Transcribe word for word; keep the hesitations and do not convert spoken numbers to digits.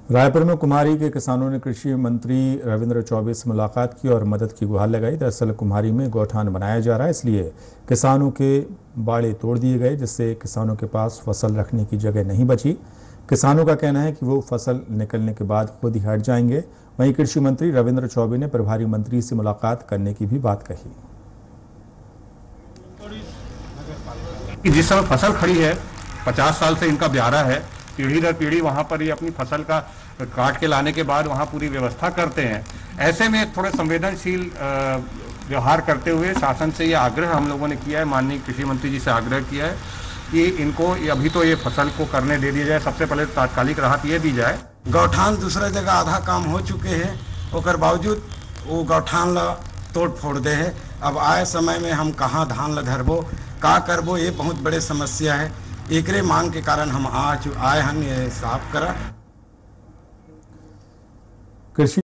रायपुर में कुम्हारी के किसानों ने कृषि मंत्री रविंद्र चौबे से मुलाकात की और मदद की गुहार लगाई। दरअसल कुम्हारी में गौठान बनाया जा रहा है, इसलिए किसानों के बाड़े तोड़ दिए गए, जिससे किसानों के पास फसल रखने की जगह नहीं बची। किसानों का कहना है कि वो फसल निकलने के बाद खुद ही हट जाएंगे। वहीं कृषि मंत्री रविंद्र चौबे ने प्रभारी मंत्री से मुलाकात करने की भी बात कही। जिस समय फसल खड़ी है, पचास साल से इनका ब्यारा है, पीढ़ी दर पीढ़ी वहां पर ये अपनी फसल का काट के लाने के बाद वहां पूरी व्यवस्था करते हैं। ऐसे में थोड़े संवेदनशील व्यवहार करते हुए शासन से ये आग्रह हम लोगों ने किया है, माननीय कृषि मंत्री जी से आग्रह किया है कि इनको ये अभी तो ये फसल को करने दे दिया जाए। सबसे पहले तात्कालिक राहत ये दी जाए। गौठान दूसरा जगह आधा काम हो चुके हैं, ओकर बावजूद वो गौठान ला तोड़ फोड़ दे है। अब आए समय में हम कहाँ धान ला धरबो, का करबो, ये बहुत बड़े समस्या है। एकरे मांग के कारण हम आज आए हैं ये साफ करा। कृषि